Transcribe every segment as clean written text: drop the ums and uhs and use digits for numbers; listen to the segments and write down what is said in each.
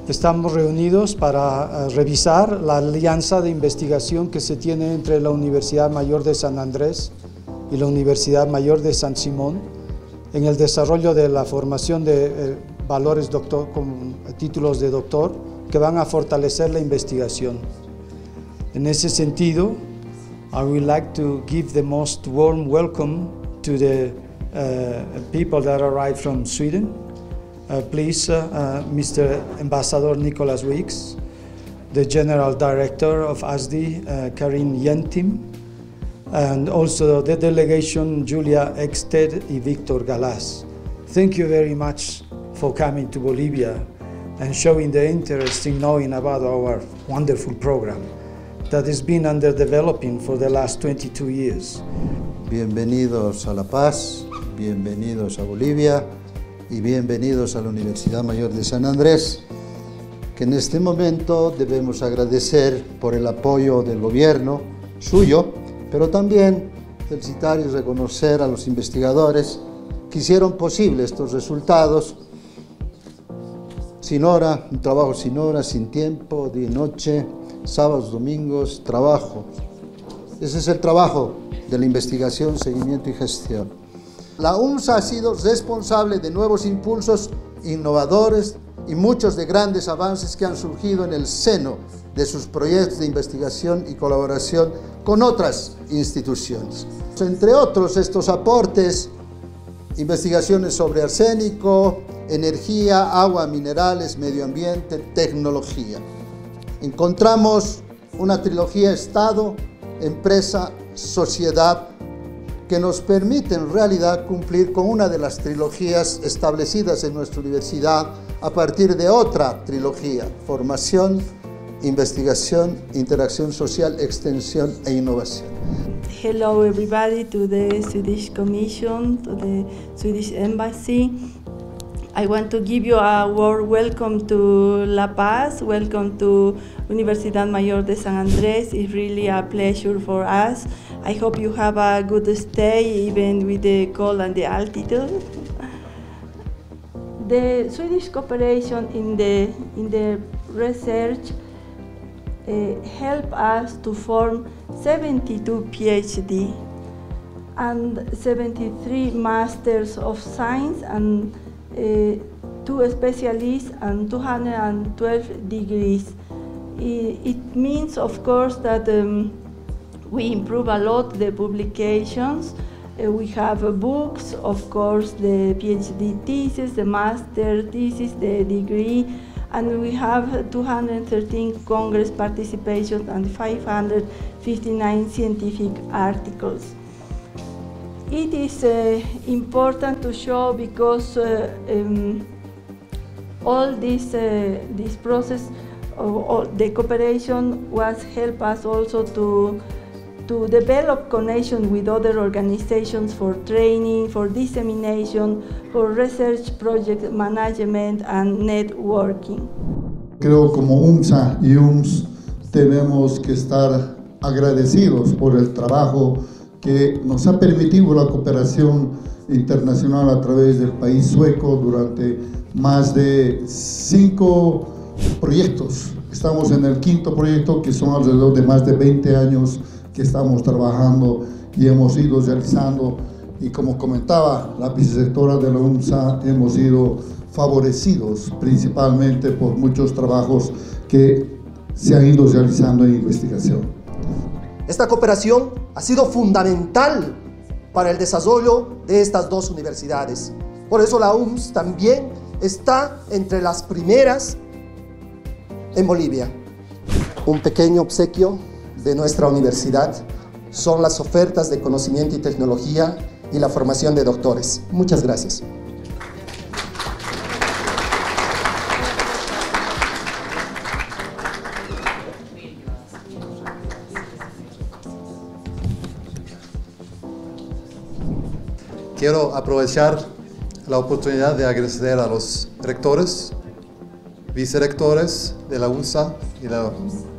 Estamos reunidos para revisar la alianza de investigación que se tiene entre la Universidad Mayor de San Andrés y la Universidad Mayor de San Simón en el desarrollo de la formación de valores con títulos de doctor que van a fortalecer la investigación. En ese sentido, I would like to give the most warm welcome to the people that arrived from Sweden. Please, Mr. Ambassador Nicholas Weeks, the General Director of ASDI, Karin Yentim, and also the delegation Julia Eksted and Victor Galaz. Thank you very much for coming to Bolivia and showing the interest in knowing about our wonderful program that has been under developing for the last 22 years. Bienvenidos a La Paz, bienvenidos a Bolivia y bienvenidos a la Universidad Mayor de San Andrés, que en este momento debemos agradecer por el apoyo del gobierno suyo, pero también felicitar y reconocer a los investigadores que hicieron posible estos resultados sin hora, un trabajo sin hora, sin tiempo, día y noche, sábados, domingos, trabajo. Ese es el trabajo de la investigación, seguimiento y gestión. La UNSA ha sido responsable de nuevos impulsos innovadores y muchos de grandes avances que han surgido en el seno de sus proyectos de investigación y colaboración con otras instituciones. Entre otros, estos aportes, investigaciones sobre arsénico, energía, agua, minerales, medio ambiente, tecnología. Encontramos una trilogía Estado, empresa, sociedad, que nos permite en realidad cumplir con una de las trilogías establecidas en nuestra universidad a partir de otra trilogía: formación, investigación, interacción social, extensión e innovación. Hello everybody, to the Swedish Commission, to the Swedish Embassy. I want to give you a warm welcome to La Paz, welcome to Universidad Mayor de San Andrés. It's really a pleasure for us. I hope you have a good stay, even with the cold and the altitude. The Swedish cooperation in the research help us to form 72 PhD and 73 Masters of Science and 2 specialists and 212 degrees. It means, of course, that we improve a lot the publications. We have books, of course, the PhD thesis, the master thesis, the degree, and we have 213 Congress participations and 559 scientific articles. It is important to show because all this process, the cooperation was help us also to develop connection with other organizations for training, for dissemination, for research project management and networking. Creo como UNSA y UMS tenemos que estar agradecidos por el trabajo que nos ha permitido la cooperación internacional a través del país sueco durante más de 5 proyectos. Estamos en el 5º proyecto, que son alrededor de más de 20 años que estamos trabajando y hemos ido realizando, y como comentaba la vicedirectora de la UNSA, hemos sido favorecidos principalmente por muchos trabajos que se han ido realizando en investigación. Esta cooperación ha sido fundamental para el desarrollo de estas dos universidades. Por eso la UMS también está entre las primeras en Bolivia. Un pequeño obsequio de nuestra universidad son las ofertas de conocimiento y tecnología y la formación de doctores. Muchas gracias. Quiero aprovechar la oportunidad de agradecer a los rectores, vicerrectores de la UNSA y la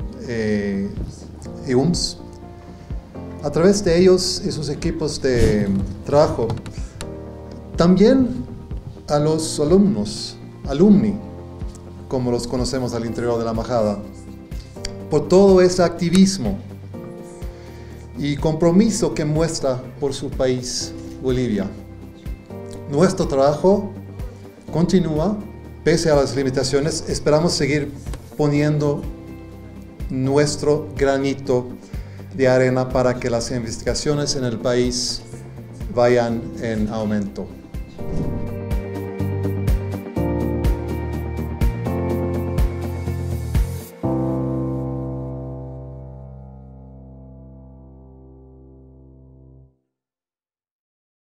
UMS. A través de ellos y sus equipos de trabajo, también a los alumni como los conocemos al interior de la embajada, por todo ese activismo y compromiso que muestra por su país, Bolivia. Nuestro trabajo continúa, pese a las limitaciones. Esperamos seguir poniendo nuestro granito de arena para que las investigaciones en el país vayan en aumento.